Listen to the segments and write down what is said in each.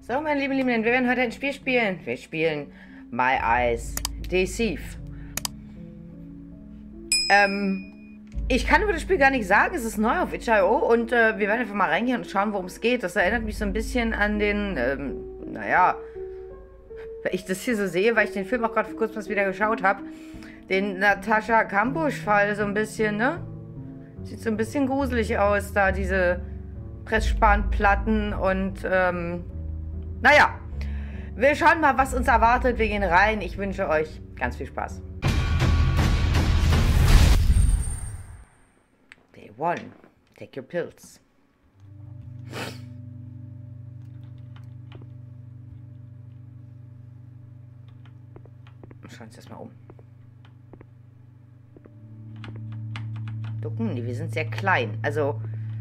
So, meine Lieben, wir werden heute ein Spiel spielen. Wir spielen My Eyes Deceive. Ich kann über das Spiel gar nicht sagen. Es ist neu auf itch.io und wir werden einfach mal reingehen und schauen, worum es geht. Das erinnert mich so ein bisschen an den, naja, wenn ich das hier so sehe, weil ich den Film auch gerade vor kurzem wieder geschaut habe, den Natascha Kampusch-Fall so ein bisschen, ne? Sieht so ein bisschen gruselig aus, da diese Pressspanplatten und, naja. Wir schauen mal, was uns erwartet. Wir gehen rein. Ich wünsche euch ganz viel Spaß. Day 1. Take your pills. Schauen wir uns das mal um. Ducken? Nee, wir sind sehr klein. Also...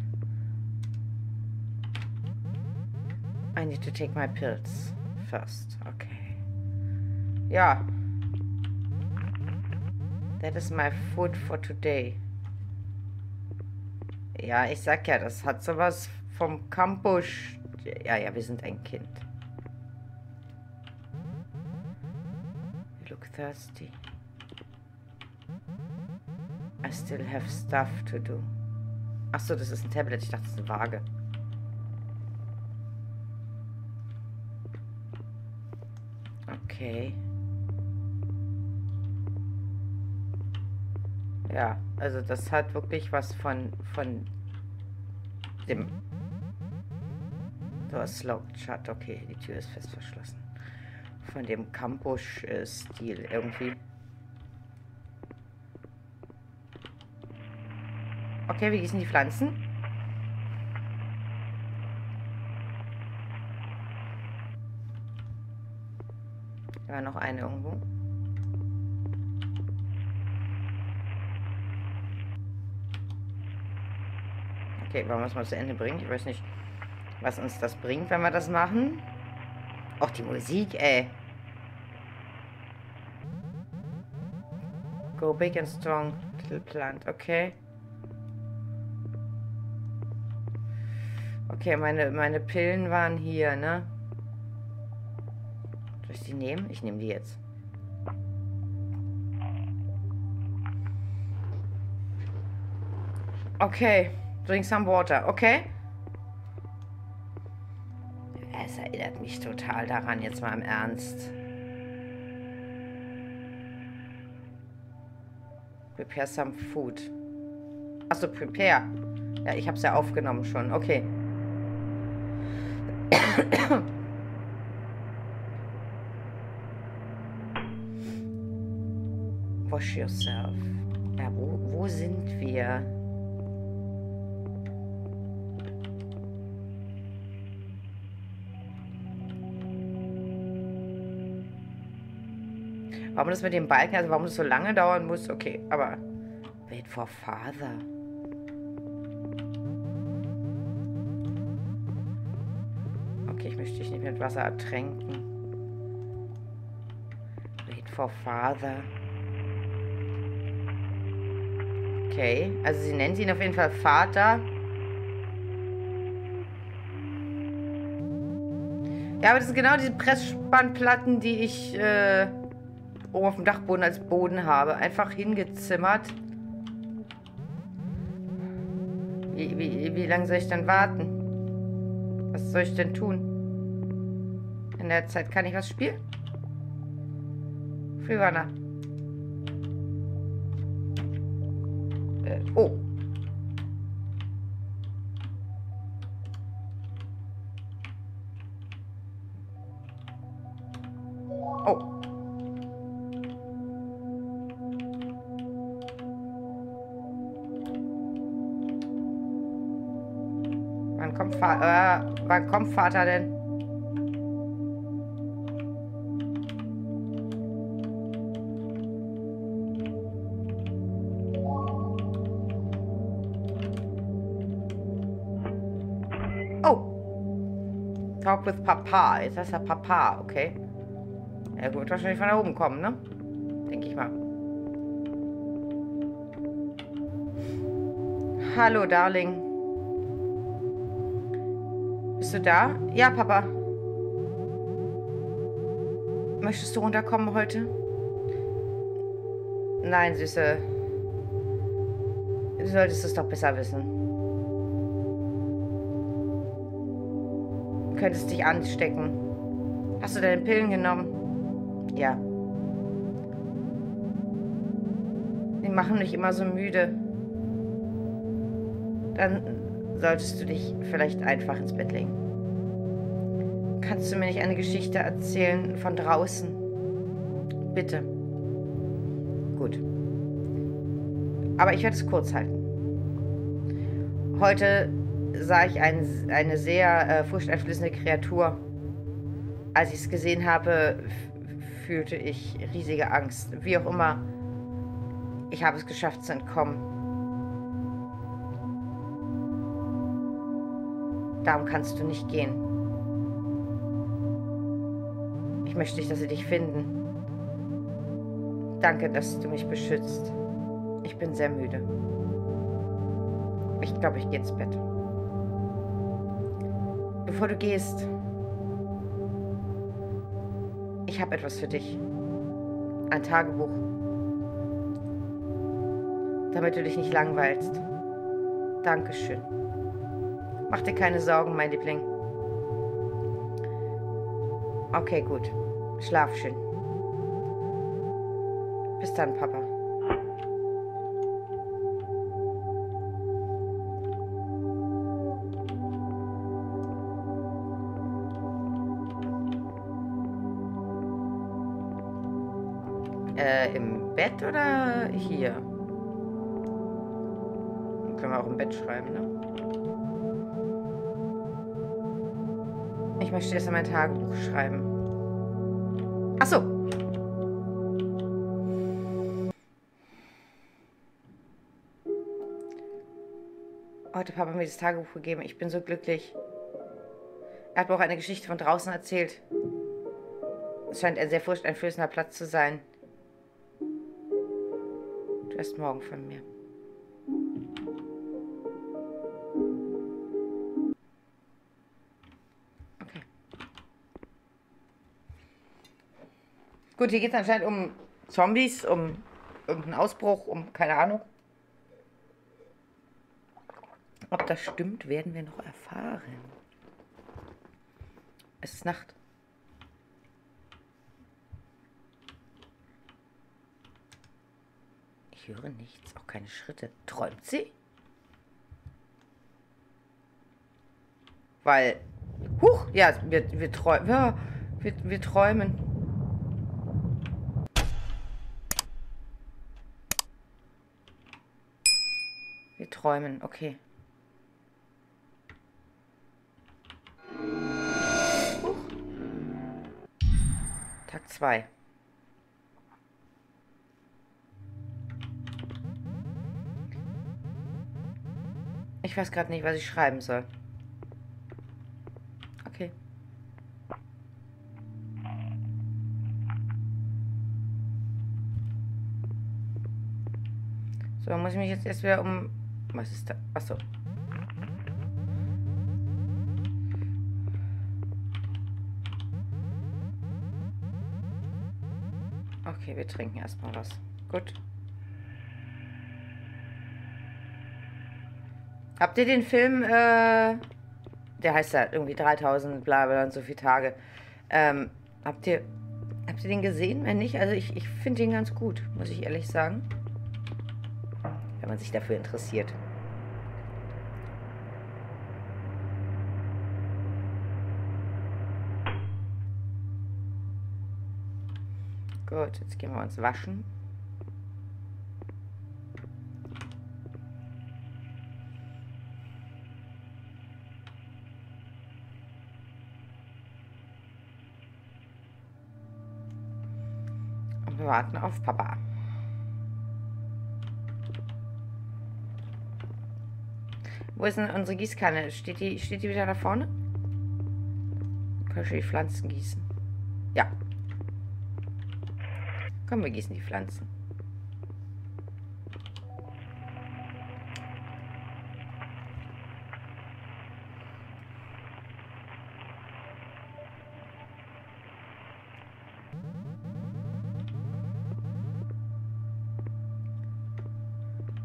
I need to take my pills first. Okay. Ja. That is my food for today. Ja, ich sag ja, das hat sowas vom Campus. Ja, wir sind ein Kind. You look thirsty. I still have stuff to do. Achso, das ist ein Tablet. Ich dachte, das ist eine Waage. Okay. Ja, also das hat wirklich was von dem... Door is locked shut. Okay, die Tür ist fest verschlossen. Von dem Campus-Stil irgendwie. Okay, wie gießen die Pflanzen? Da war noch eine irgendwo. Okay, wollen wir es mal zu Ende bringen? Ich weiß nicht, was uns das bringt, wenn wir das machen. Auch die Musik, ey. Go big and strong, little plant. Okay. Okay, meine Pillen waren hier, ne? Soll ich die nehmen? Ich nehme die jetzt. Okay. Drink some water. Okay. Es erinnert mich total daran, jetzt mal im Ernst. Prepare some food. Achso, prepare. Ja, ich habe es ja aufgenommen schon. Okay. Wash yourself. Ja, wo sind wir? Warum das mit dem Balken, also warum das so lange dauern muss? Okay, aber... Wait for father. Okay, ich möchte dich nicht mit Wasser ertränken. Wait for father. Okay, also sie nennt ihn auf jeden Fall Vater. Ja, aber das sind genau diese Pressspannplatten, die ich oben auf dem Dachboden als Boden habe. Einfach hingezimmert. Wie lange soll ich dann warten? Was soll ich denn tun? In der Zeit kann ich was spielen? Freerunner. Oh. Oh. Wann kommt Vater denn? Oh. Talk with Papa. Jetzt heißt er Papa, okay. Er wird wahrscheinlich von da oben kommen, ne? Denke ich mal. Hallo, Darling. Bist du da? Ja, Papa. Möchtest du runterkommen heute? Nein, Süße. Du solltest es doch besser wissen. Du könntest dich anstecken. Hast du deine Pillen genommen? Ja. Die machen mich immer so müde. Dann solltest du dich vielleicht einfach ins Bett legen. Kannst du mir nicht eine Geschichte erzählen von draußen? Bitte. Gut. Aber ich werde es kurz halten. Heute sah ich eine sehr furchteinflößende Kreatur. Als ich es gesehen habe, fühlte ich riesige Angst. Wie auch immer, ich habe es geschafft zu entkommen. Darum kannst du nicht gehen. Ich möchte nicht, dass sie dich finden. Danke, dass du mich beschützt. Ich bin sehr müde. Ich glaube, ich gehe ins Bett. Bevor du gehst, ich habe etwas für dich. Ein Tagebuch. Damit du dich nicht langweilst. Dankeschön. Mach dir keine Sorgen, mein Liebling. Okay, gut. Schlaf schön. Bis dann, Papa. Im Bett oder hier? Können wir auch im Bett schreiben, ne? Ich möchte erst einmal mein Tagebuch schreiben. Ach so. Heute hat Papa mir das Tagebuch gegeben. Ich bin so glücklich. Er hat mir auch eine Geschichte von draußen erzählt. Es scheint ein sehr furchteinflößender Platz zu sein. Du hörst morgen von mir. Okay. Gut, hier geht es anscheinend um Zombies, um irgendeinen Ausbruch, um keine Ahnung. Ob das stimmt, werden wir noch erfahren. Es ist Nacht. Ich höre nichts, auch keine Schritte. Träumt sie? Weil, huch, ja, wir träumen. Ja, wir träumen. Wir träumen, okay. Huch. Tag 2. Ich weiß gerade nicht, was ich schreiben soll. Okay. So, dann muss ich mich jetzt erst wieder um... Was ist da? Achso. Okay, wir trinken erstmal was. Gut. Habt ihr den Film, der heißt ja irgendwie 3000, bla bla und so viele Tage. Habt ihr den gesehen? Wenn nicht, also ich finde den ganz gut, muss ich ehrlich sagen. Wenn man sich dafür interessiert. Gut, jetzt gehen wir uns waschen. Und wir warten auf Papa. Wo ist denn unsere Gießkanne? Steht die wieder da vorne? Können wir die Pflanzen gießen? Ja. Komm, wir gießen die Pflanzen.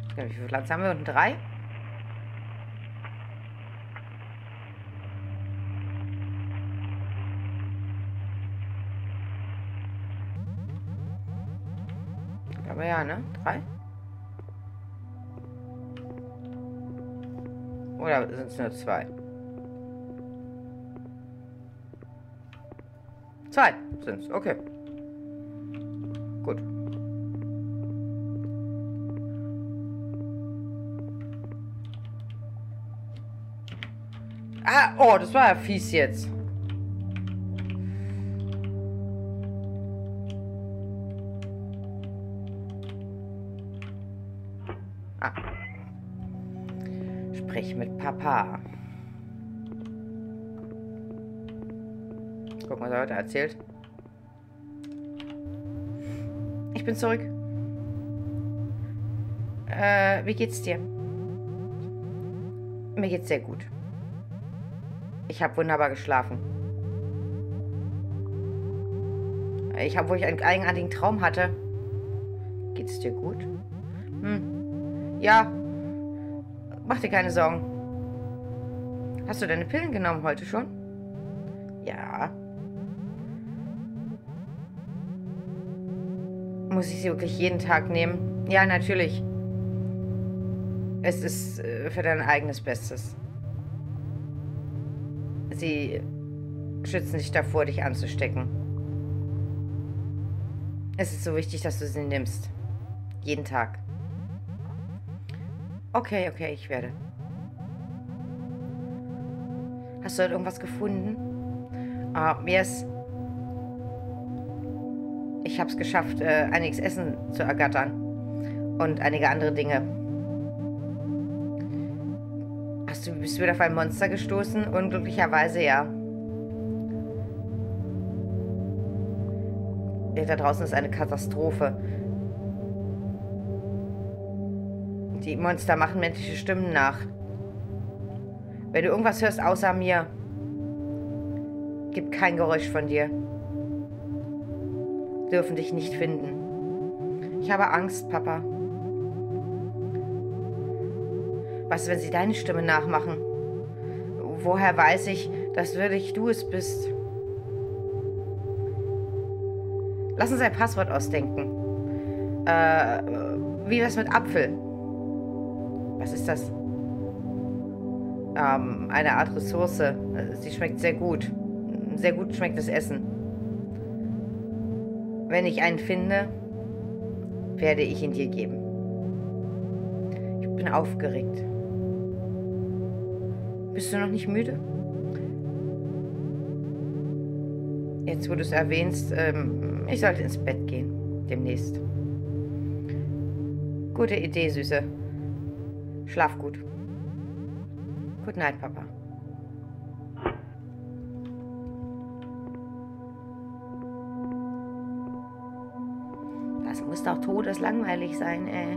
Okay, wie viele Pflanzen haben wir unten? 3? Aber ja, ne? 3? Oder sind es nur 2? 2 sind es, okay. Gut. Ah, oh, das war ja fies jetzt. Ah. Sprich mit Papa. Guck mal, was er heute erzählt. Ich bin zurück. Wie geht's dir? Mir geht's sehr gut. Ich habe wunderbar geschlafen. Wo ich einen eigenartigen Traum hatte. Geht's dir gut? Ja. Mach dir keine Sorgen. Hast du deine Pillen genommen heute schon? Ja. Muss ich sie wirklich jeden Tag nehmen? Ja, natürlich. Es ist für dein eigenes Bestes. Sie schützen dich davor, dich anzustecken. Es ist so wichtig, dass du sie nimmst. Jeden Tag. Okay, ich werde. Hast du dort irgendwas gefunden? Yes. Ich habe es geschafft, einiges Essen zu ergattern. Und einige andere Dinge. Bist du wieder auf ein Monster gestoßen? Unglücklicherweise ja. Da draußen ist eine Katastrophe. Die Monster machen menschliche Stimmen nach. Wenn du irgendwas hörst außer mir, gib kein Geräusch von dir. Dürfen dich nicht finden. Ich habe Angst, Papa. Was, wenn sie deine Stimme nachmachen? Woher weiß ich, dass wirklich du es bist? Lass uns ein Passwort ausdenken. Wie wär's mit Apfel? Was ist das? Eine Art Ressource. Sie schmeckt sehr gut. Sehr gut schmeckt das Essen. Wenn ich einen finde, werde ich ihn dir geben. Ich bin aufgeregt. Bist du noch nicht müde? Jetzt, wo du es erwähnst, ich sollte ins Bett gehen. Demnächst. Gute Idee, Süße. Schlaf gut. Good night, Papa. Das muss doch todeslangweilig sein, ey.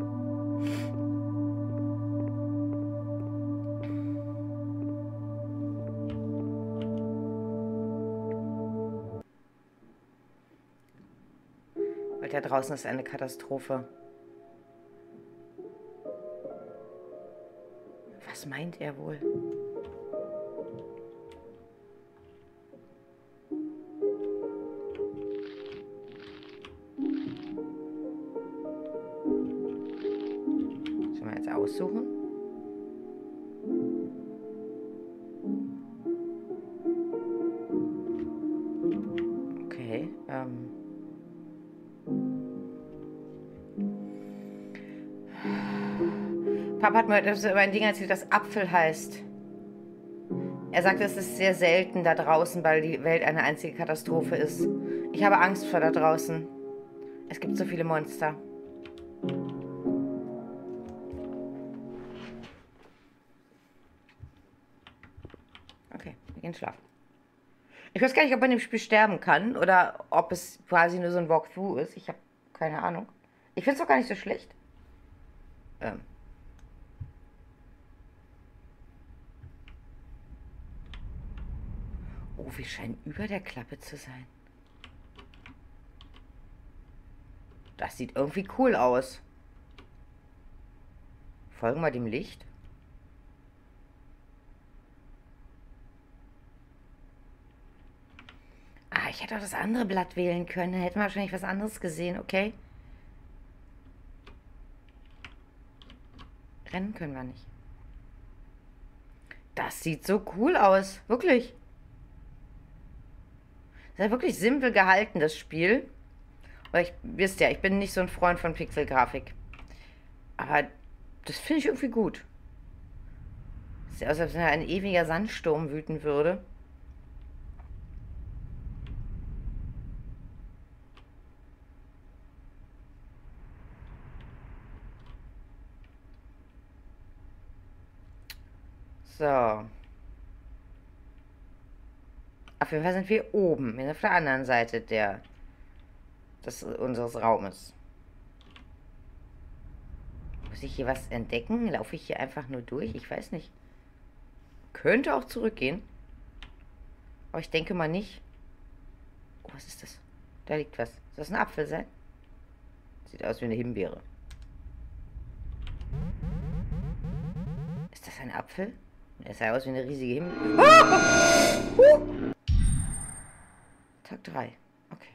Weil da draußen ist eine Katastrophe. Was meint er wohl? Sollen wir jetzt aussuchen? Okay, Papa hat mir heute über ein Ding erzählt, das Apfel heißt. Er sagt, es ist sehr selten da draußen, weil die Welt eine einzige Katastrophe ist. Ich habe Angst vor da draußen. Es gibt so viele Monster. Okay, wir gehen schlafen. Ich weiß gar nicht, ob man im Spiel sterben kann oder ob es quasi nur so ein Walkthrough ist. Ich habe keine Ahnung. Ich finde es doch gar nicht so schlecht. Oh, wir scheinen über der Klappe zu sein. Das sieht irgendwie cool aus. Folgen wir dem Licht. Ah, ich hätte auch das andere Blatt wählen können. Dann hätten wir wahrscheinlich was anderes gesehen, okay? Rennen können wir nicht. Das sieht so cool aus. Wirklich. Das ist ja wirklich simpel gehalten, das Spiel. Aber wisst ja, ich bin nicht so ein Freund von Pixelgrafik. Aber das finde ich irgendwie gut. Sieht aus, als wenn ein ewiger Sandsturm wüten würde. So. Auf jeden Fall sind wir oben. Wir sind auf der anderen Seite unseres Raumes. Muss ich hier was entdecken? Laufe ich hier einfach nur durch? Ich weiß nicht. Könnte auch zurückgehen. Aber ich denke mal nicht. Oh, was ist das? Da liegt was. Soll das ein Apfel sein? Sieht aus wie eine Himbeere. Ist das ein Apfel? Er sah aus wie eine riesige Himbeere. Oh! Tag 3. Okay.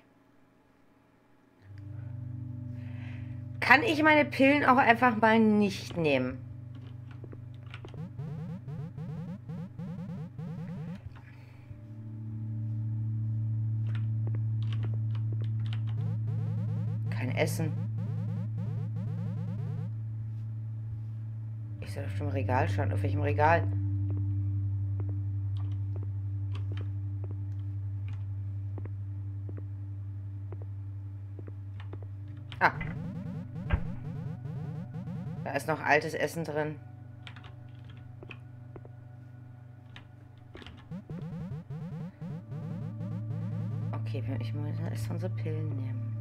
Kann ich meine Pillen auch einfach mal nicht nehmen? Kein Essen. Ich soll auf dem Regal schauen. Auf welchem Regal? Ah. Da ist noch altes Essen drin. Okay, ich muss erst unsere Pillen nehmen.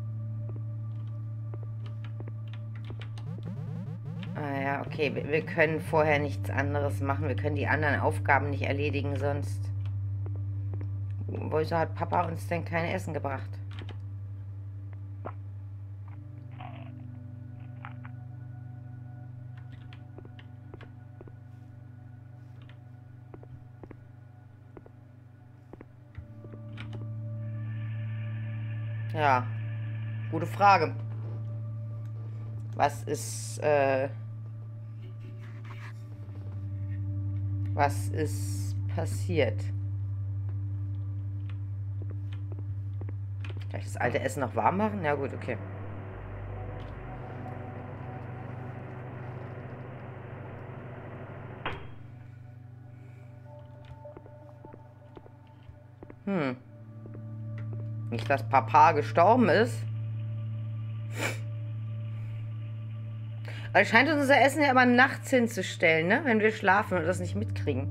Ah ja, okay. Wir können vorher nichts anderes machen. Wir können die anderen Aufgaben nicht erledigen, sonst... Wieso hat Papa uns denn kein Essen gebracht? Ja, gute Frage. Was ist passiert? Kann ich das alte Essen noch warm machen? Ja gut, okay. Nicht, dass Papa gestorben ist. Aber es scheint unser Essen ja immer nachts hinzustellen, ne? Wenn wir schlafen und das nicht mitkriegen.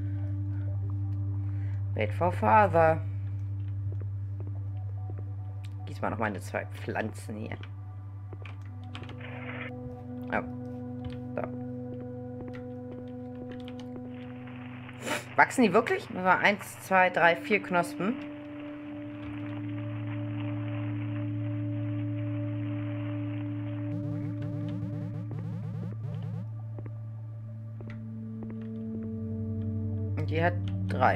Wait for father. Gieß mal noch meine 2 Pflanzen hier. Oh. So. Wachsen die wirklich? 1, 2, 3, 4 Knospen. Und die hat 3.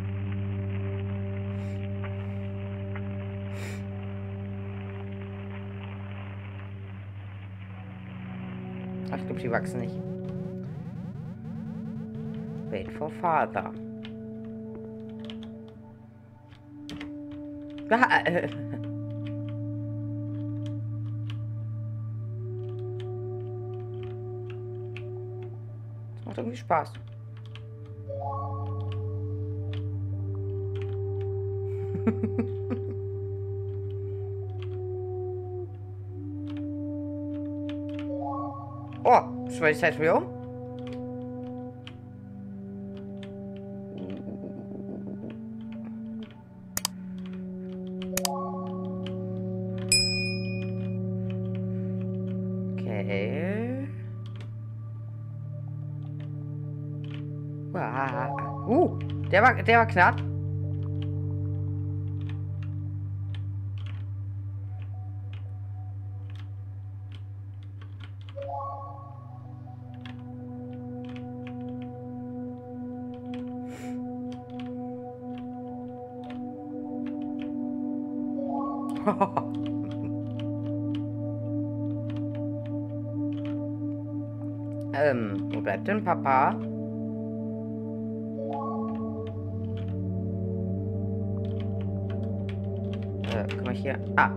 Ach, ich glaube, die wachsen nicht. Wait for father. Ah, das macht irgendwie Spaß. Oh, schon mal die Zeit schon wieder um? Okay. Der war knapp. Wo bleibt denn Papa? Guck mal hier. Ah.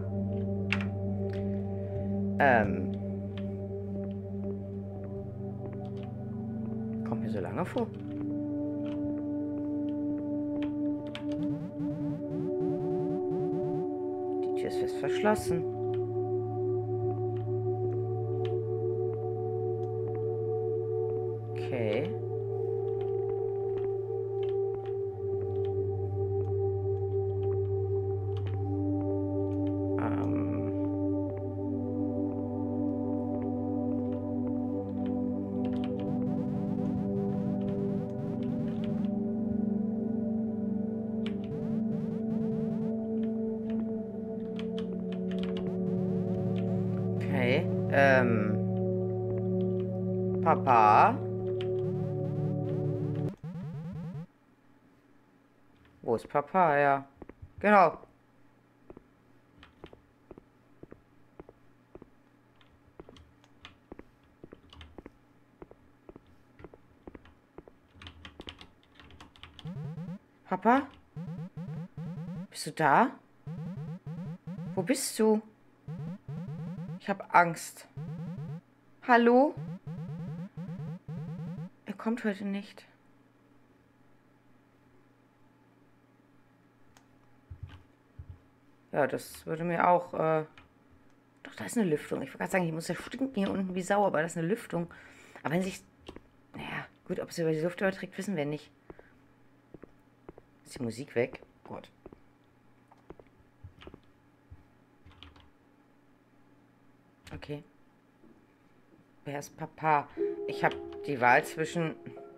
Kommt mir so lange vor. Die Tür ist fest verschlossen. Okay. Okay. Papa? Wo ist Papa? Ja. Genau. Papa? Bist du da? Wo bist du? Ich habe Angst. Hallo? Er kommt heute nicht. Ja, das würde mir auch... Doch, da ist eine Lüftung. Ich wollte gerade sagen, ich muss ja stinken hier unten wie Sau, aber das ist eine Lüftung. Aber wenn sich... Naja, gut, ob es über die Luft überträgt, wissen wir nicht. Ist die Musik weg? Gut. Okay. Wer ist Papa? Ich habe die Wahl zwischen...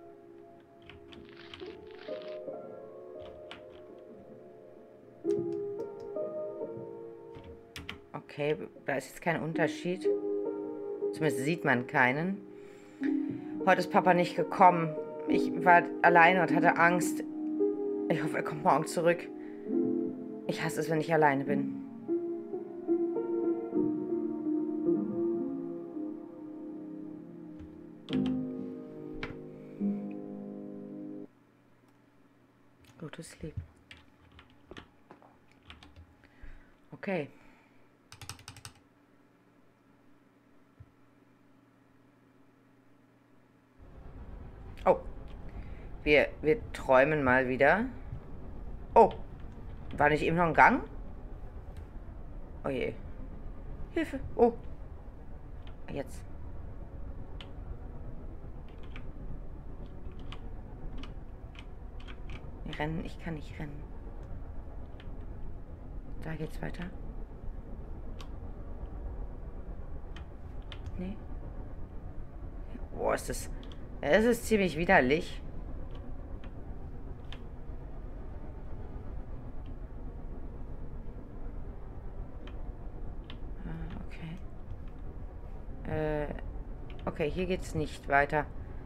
Okay, da ist jetzt kein Unterschied. Zumindest sieht man keinen. Heute ist Papa nicht gekommen. Ich war alleine und hatte Angst. Ich hoffe, er kommt morgen zurück. Ich hasse es, wenn ich alleine bin. Go to sleep. Okay. Oh. Wir träumen mal wieder. Oh. War nicht eben noch ein Gang? Oh je. Hilfe. Oh. Jetzt. Wir rennen. Ich kann nicht rennen. Da geht's weiter. Nee. Boah, ist das... Es ist ziemlich widerlich. Okay. Okay, hier geht's nicht weiter.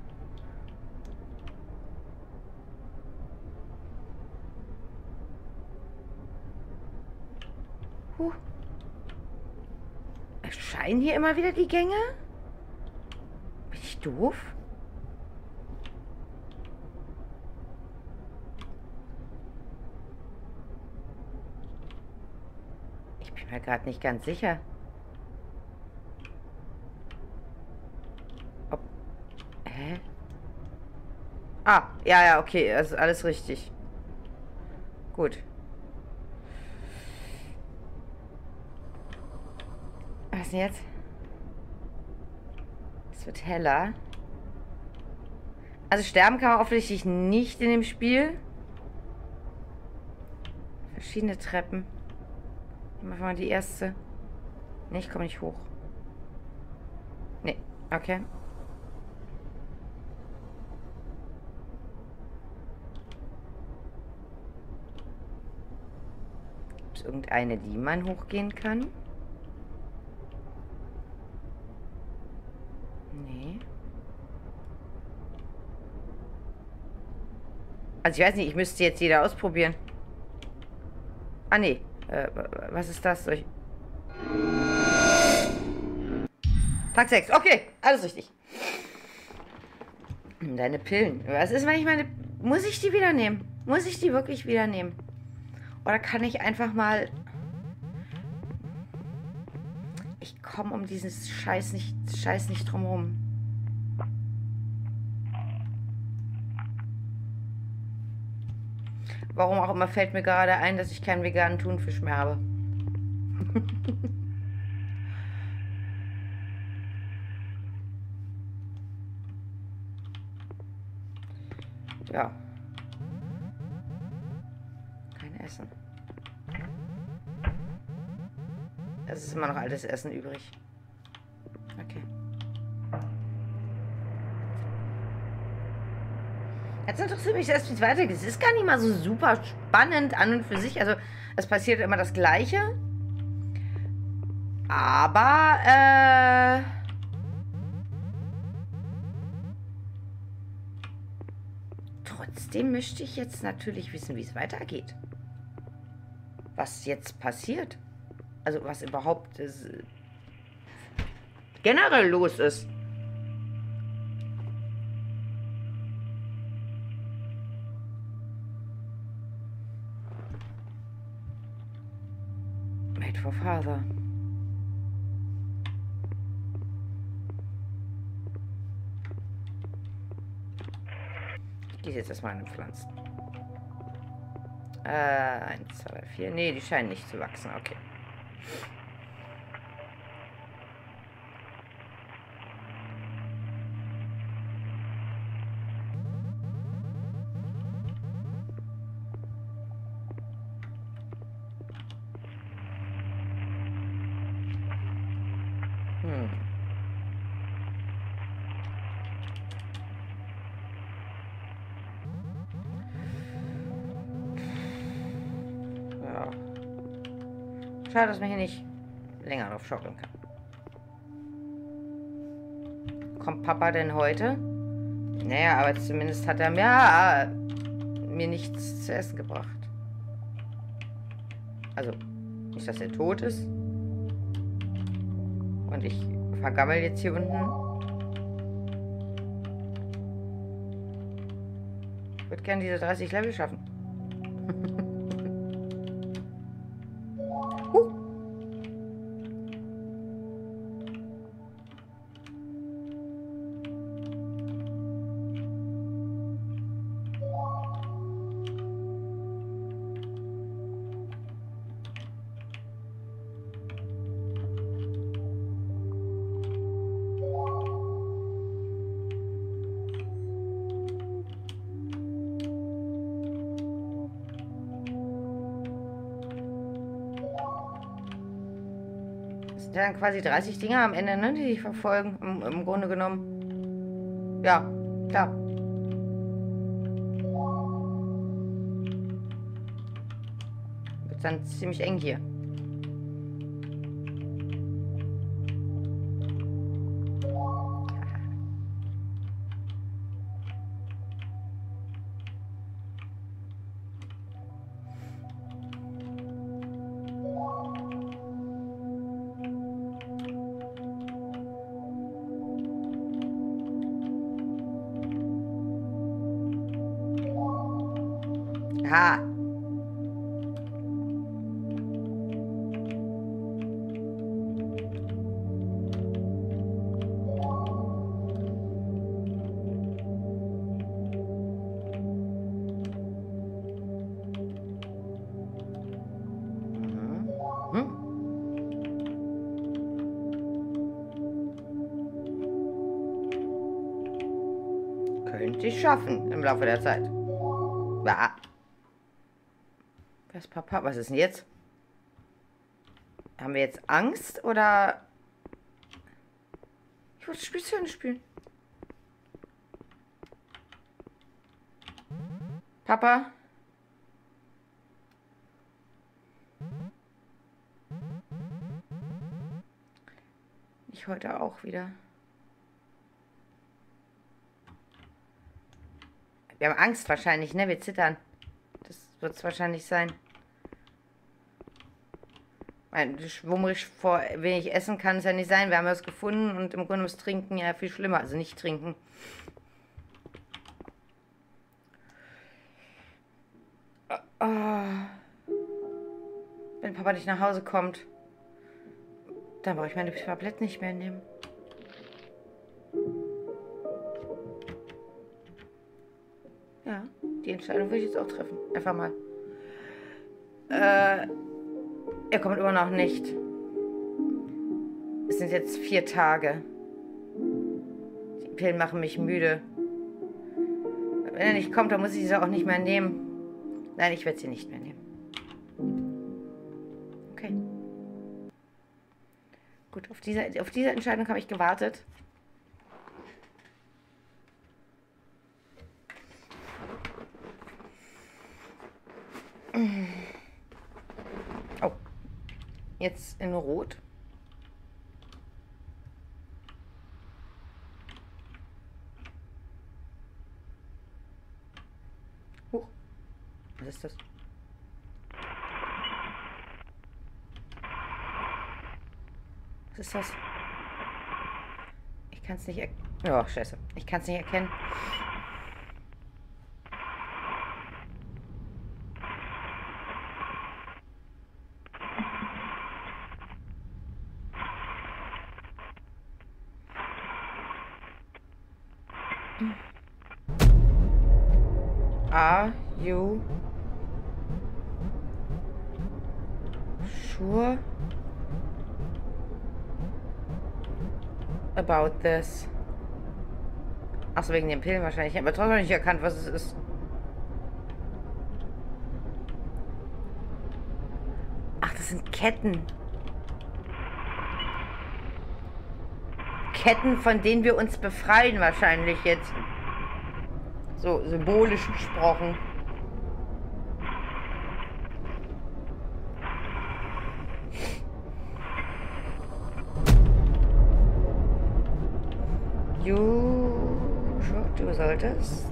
Erscheinen hier immer wieder die Gänge? Bin ich doof? Ich bin mir gerade nicht ganz sicher. Ob... Hä? Ah, ja, okay. Das ist alles richtig. Gut. Was denn jetzt? Es wird heller. Also sterben kann man offensichtlich nicht in dem Spiel. Verschiedene Treppen. Machen wir mal die erste. Ne, ich komme nicht hoch. Ne, okay. Gibt es irgendeine, die man hochgehen kann? Nee. Also ich weiß nicht, ich müsste jetzt jeder ausprobieren. Ah, nee. Was ist das? Tag 6. Okay, alles richtig. Deine Pillen. Was ist, wenn ich meine... Muss ich die wieder nehmen? Muss ich die wirklich wieder nehmen? Oder kann ich einfach mal... Ich komme um diesen Scheiß nicht drum rum. Warum auch immer fällt mir gerade ein, dass ich keinen veganen Thunfisch mehr habe. Ja. Kein Essen. Es ist immer noch altes Essen übrig. Okay. Jetzt interessiert mich erst, wie es weitergeht. Es ist gar nicht mal so super spannend an und für sich. Also, es passiert immer das Gleiche. Aber, trotzdem möchte ich jetzt natürlich wissen, wie es weitergeht. Was jetzt passiert. Also, was überhaupt generell los ist. Made for Father. Ich gehe jetzt erstmal an den Pflanzen. 1, 2, 4. Nee, die scheinen nicht zu wachsen. Okay. Ja. Schade, dass man hier nicht länger drauf schaukeln kann. Kommt Papa denn heute? Naja, aber zumindest hat er mir nichts zu essen gebracht. Also, nicht, dass er tot ist. Und ich vergammel jetzt hier unten. Ich würde gerne diese 30 Level schaffen. Dann quasi 30 Dinger am Ende, ne, die dich verfolgen, im Grunde genommen. Ja, klar. Wird dann ziemlich eng hier. Ha. Könnte ich schaffen im Laufe der Zeit. Ja. Was, Papa? Was ist denn jetzt? Haben wir jetzt Angst oder... Ich wollte Spiel zu Ende spielen. Papa? Ich heute auch wieder. Wir haben Angst wahrscheinlich, ne? Wir zittern. Das wird es wahrscheinlich sein. Mein, schwummrig vor wenig essen kann es ja nicht sein. Wir haben ja was gefunden und im Grunde ist Trinken ja viel schlimmer. Also nicht trinken. Oh. Wenn Papa nicht nach Hause kommt, dann brauche ich meine Tabletten nicht mehr nehmen. Ja, die Entscheidung will ich jetzt auch treffen. Einfach mal. Er kommt immer noch nicht. Es sind jetzt 4 Tage. Die Pillen machen mich müde. Wenn er nicht kommt, dann muss ich sie auch nicht mehr nehmen. Nein, ich werde sie nicht mehr nehmen. Okay. Gut, auf diese Entscheidung habe ich gewartet. Oh. Jetzt in Rot. Huch. Was ist das? Was ist das? Ich kann es nicht erkennen. Oh, scheiße. Ich kann es nicht erkennen. Are you sure about this? Achso, wegen den Pillen wahrscheinlich. Ich habe aber trotzdem nicht erkannt, was es ist. Ach, das sind Ketten. Ketten, von denen wir uns befreien wahrscheinlich jetzt. So symbolisch gesprochen. Du solltest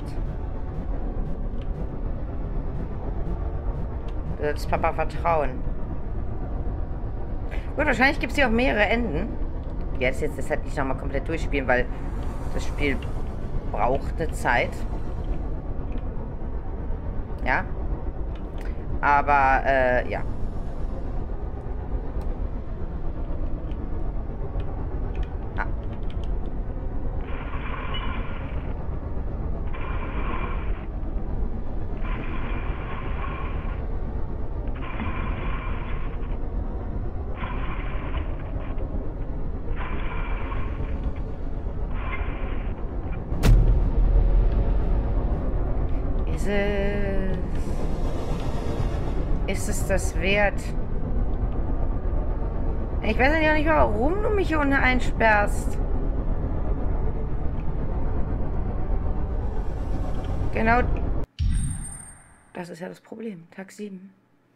Papa vertrauen. Gut, wahrscheinlich gibt es hier auch mehrere Enden. Ich werde es jetzt deshalb nicht nochmal komplett durchspielen, weil das Spiel braucht eine Zeit. Ja. Aber, ja. Ah. Ist es das wert? Ich weiß ja nicht, warum du mich hier unten einsperrst. Genau. Das ist ja das Problem. Tag 7.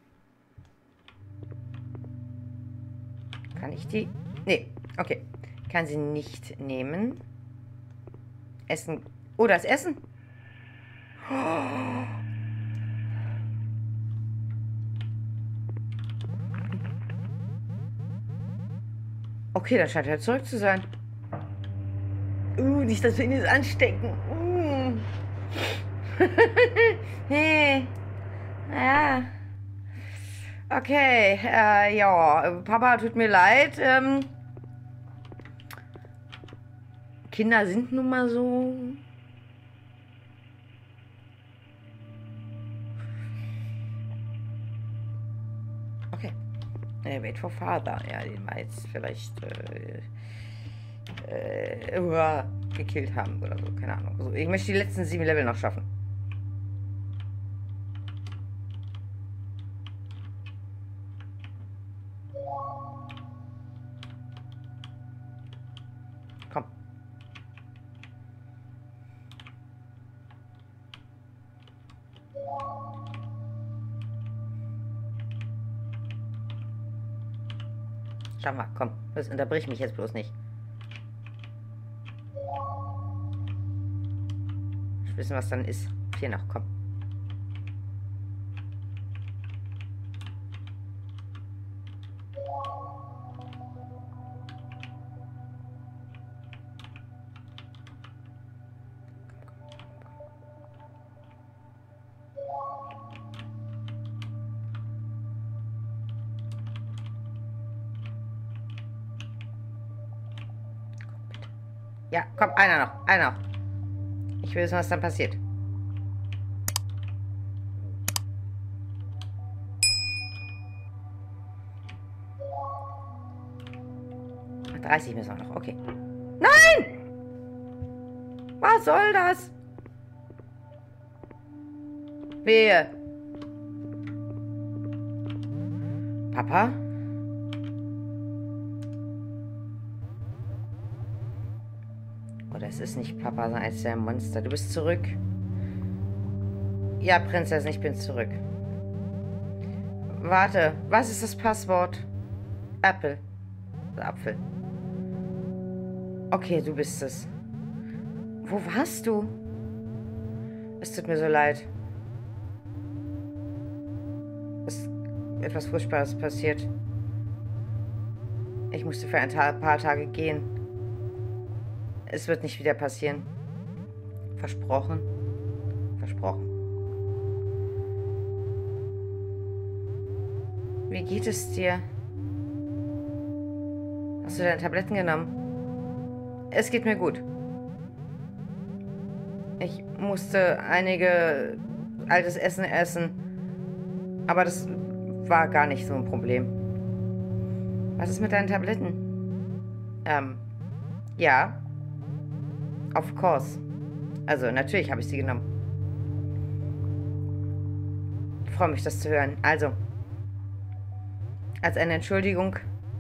Kann ich die? Nee, okay. Ich kann sie nicht nehmen. Essen. Oh, das Essen. Okay, dann scheint er zurück zu sein. Nicht, dass wir ihn jetzt anstecken. Hey. Ja. Okay, ja. Papa, tut mir leid. Kinder sind nun mal so. Okay. Wait for Father. Ja, den wir jetzt vielleicht gekillt haben oder so. Keine Ahnung. Also, ich möchte die letzten 7 Level noch schaffen. Komm. Schau mal, komm. Das unterbrich mich jetzt bloß nicht. Ich wissen, was dann ist. 4 noch, komm. Ja, komm, einer noch, einer noch. Ich will wissen, was dann passiert. Ach, 30 müssen wir noch, okay. Nein! Was soll das? Wehe. Papa? Oder es ist nicht Papa, sondern es ist ein Monster. Du bist zurück. Ja, Prinzessin, ich bin zurück. Warte, was ist das Passwort? Apple. Apfel. Okay, du bist es. Wo warst du? Es tut mir so leid. Es ist etwas Furchtbares passiert. Ich musste für ein paar Tage gehen. Es wird nicht wieder passieren. Versprochen. Versprochen. Wie geht es dir? Hast du deine Tabletten genommen? Es geht mir gut. Ich musste einige altes Essen essen. Aber das war gar nicht so ein Problem. Was ist mit deinen Tabletten? Ja. Of course. Also, natürlich habe ich sie genommen. Ich freue mich, das zu hören. Also, als eine Entschuldigung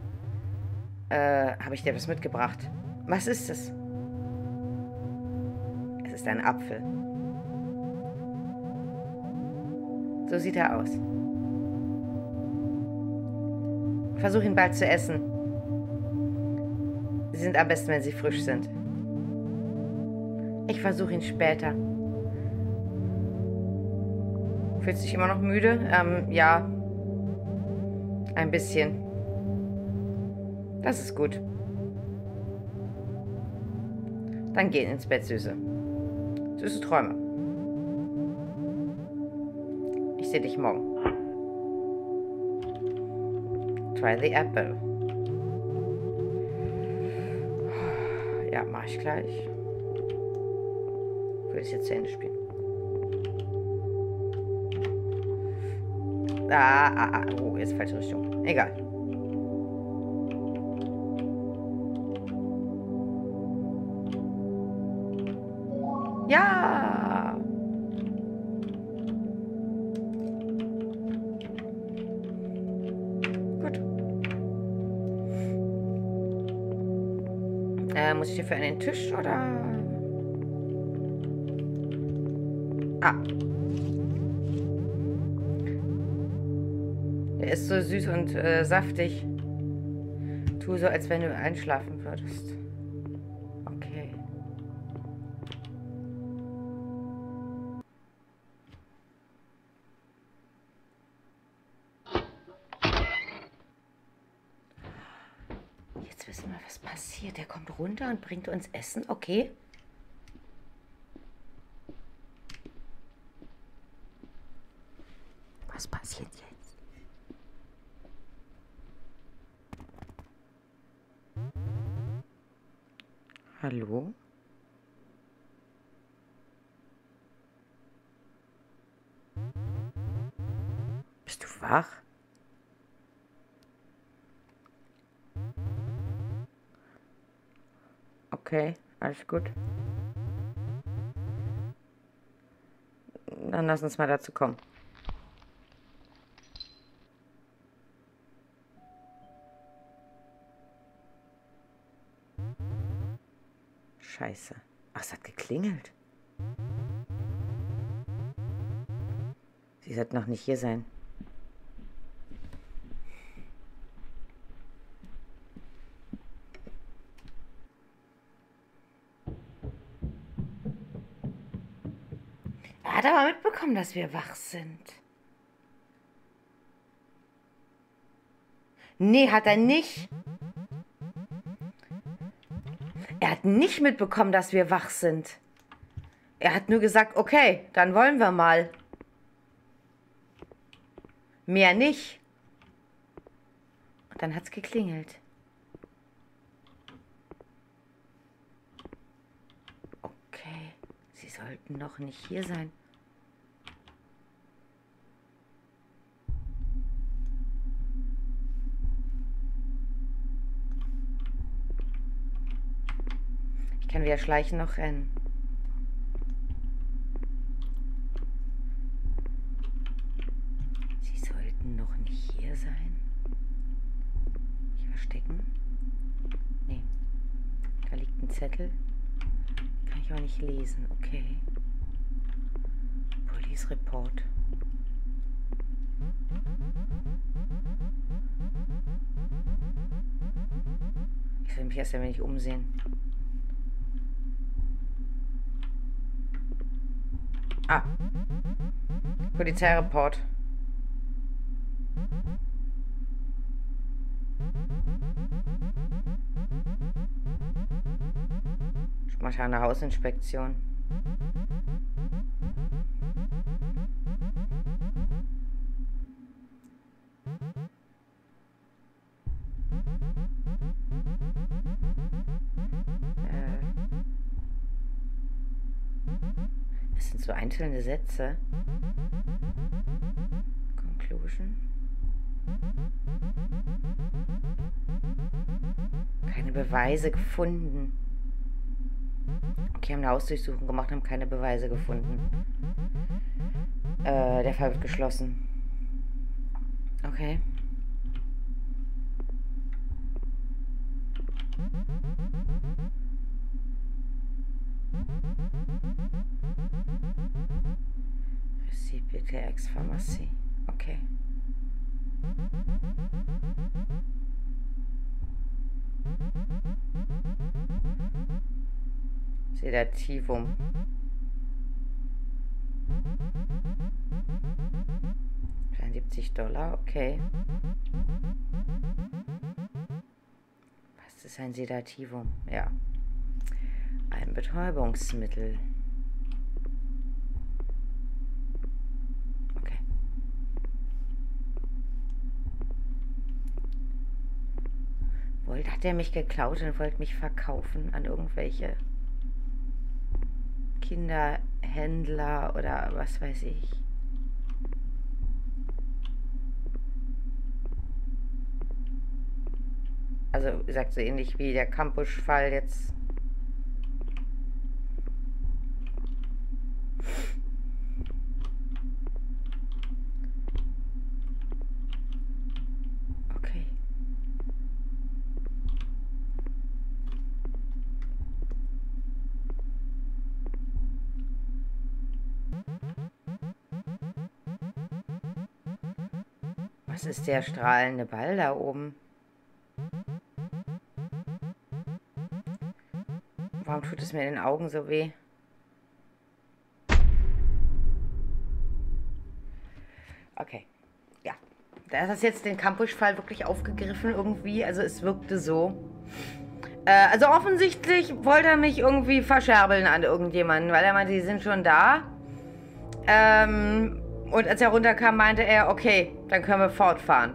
habe ich dir etwas mitgebracht. Was ist es? Es ist ein Apfel. So sieht er aus. Versuch ihn bald zu essen. Sie sind am besten, wenn sie frisch sind. Ich versuche ihn später. Fühlst du dich immer noch müde? Ja. Ein bisschen. Das ist gut. Dann geh ins Bett, Süße. Süße Träume. Ich sehe dich morgen. Try the apple. Ja, mach ich gleich. Will ich jetzt zu Ende spielen. Oh, jetzt falsche Richtung. Egal. Ja! Gut. Muss ich hier für einen Tisch oder? Ah. Der ist so süß und saftig. Tu so, als wenn du einschlafen würdest. Okay. Jetzt wissen wir, was passiert. Der kommt runter und bringt uns Essen. Okay. Was passiert jetzt? Hallo? Bist du wach? Okay, alles gut. Dann lass uns mal dazu kommen. Scheiße. Ach, es hat geklingelt. Sie sollte noch nicht hier sein. Er hat aber mitbekommen, dass wir wach sind. Nee, hat er nicht. Er hat nicht mitbekommen, dass wir wach sind. Er hat nur gesagt, okay, dann wollen wir mal. Mehr nicht. Und dann hat's geklingelt. Okay, sie sollten noch nicht hier sein. Ich kann weder schleichen noch rennen. Sie sollten noch nicht hier sein. Mich verstecken? Nee. Da liegt ein Zettel. Kann ich auch nicht lesen. Okay. Police Report. Ich will mich erst ein wenig umsehen. Ah. Polizeireport. Spontane Hausinspektion. Das sind so einzelne Sätze. Conclusion. Keine Beweise gefunden. Okay, haben eine Hausdurchsuchung gemacht, haben keine Beweise gefunden. Der Fall wird geschlossen. Okay. Recipite Ex-Pharmacie. Okay. Sedativum. $72, okay. Was ist ein Sedativum? Ja. Ein Betäubungsmittel. Okay. Hat er mich geklaut und wollte mich verkaufen an irgendwelche Kinderhändler oder was weiß ich. Also, sagt so ähnlich wie der Campus-Fall jetzt. Okay. Was ist der strahlende Ball da oben? Warum tut es mir in den Augen so weh? Okay. Ja. Da ist das jetzt den Campus-Fall wirklich aufgegriffen irgendwie. Also es wirkte so. Also offensichtlich wollte er mich irgendwie verscherbeln an irgendjemanden, weil er meinte, die sind schon da. Und als er runterkam, meinte er, okay, dann können wir fortfahren.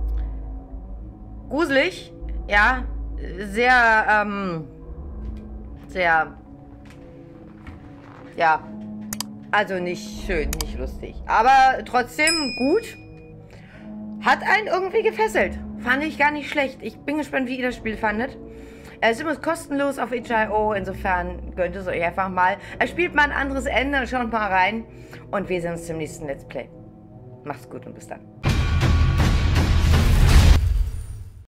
Gruselig. Ja. Sehr, ja, also nicht schön, nicht lustig. Aber trotzdem gut. Hat einen irgendwie gefesselt. Fand ich gar nicht schlecht. Ich bin gespannt, wie ihr das Spiel fandet. Es ist übrigens kostenlos auf itch.io, insofern gönnt es euch einfach mal. Spielt mal ein anderes Ende, schaut mal rein. Und wir sehen uns zum nächsten Let's Play. Macht's gut und bis dann.